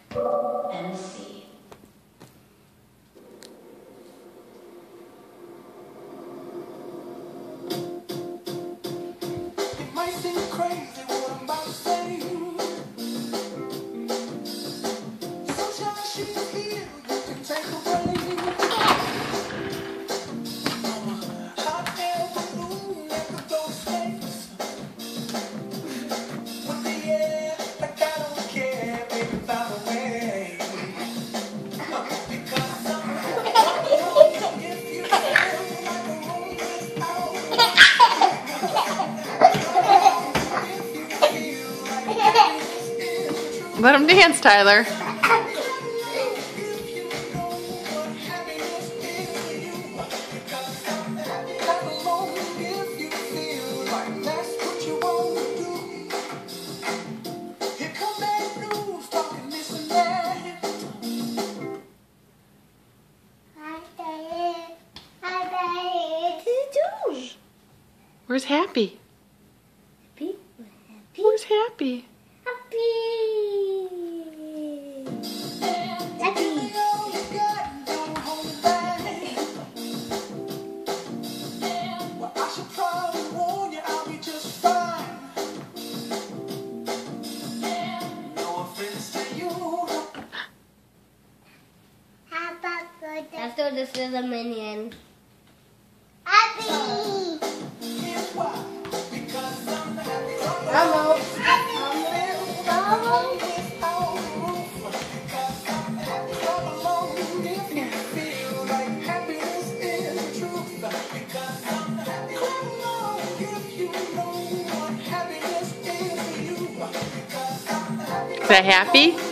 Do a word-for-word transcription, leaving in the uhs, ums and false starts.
and see. It might seem crazy what I'm about to say. Sunshine, she's here, you can take a break. I'm a hot air balloon that could go to space. With the air, like I don't care, baby, by the way. Because I'm if you feel like the room is out. Let him dance, Tyler. Where's Happy? Happy? Where's Happy? Happy. Happy. Well, I should probably warn you, I'll be just fine. No offense to you. After this is a minion. Happy. Here's why. Because I'm happy. Hello. Is that Happy?